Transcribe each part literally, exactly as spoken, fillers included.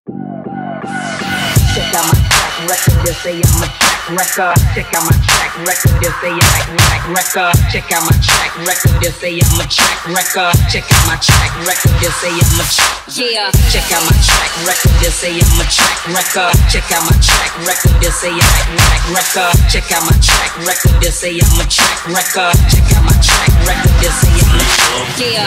Check out my track record, they'll say I'm a track record. Check out my track record, they'll say I'm a track record. Check out my track record, they'll say I'm a track record. Check out my track record, they'll say I'm a track. Yeah. Check out my track record, they'll say I'm a track record. Check out my track record, they'll say I'm a track record. Check out my track record, they'll say I'm a track record. Check out my track record, they'll say I'm a track. Yeah.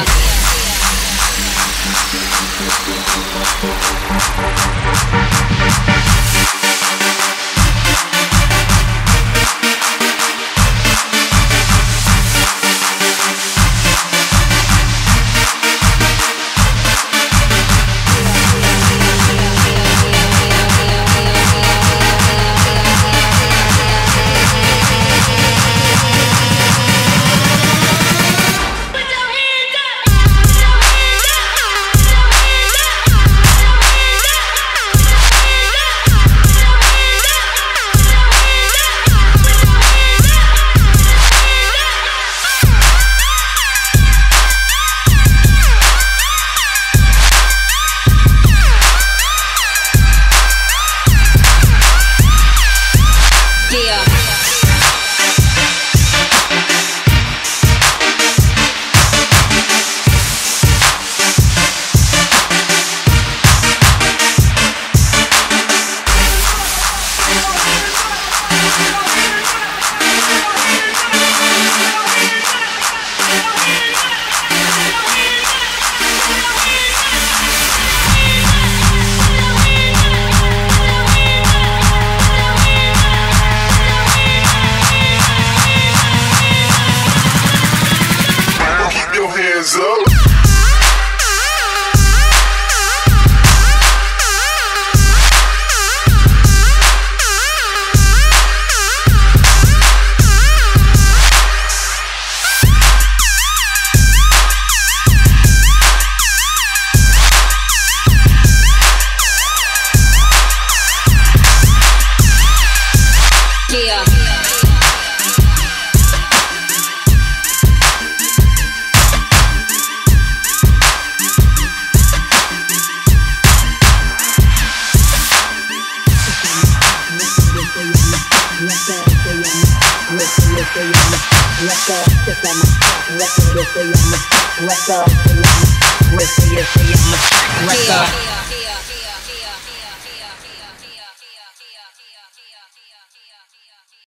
Record.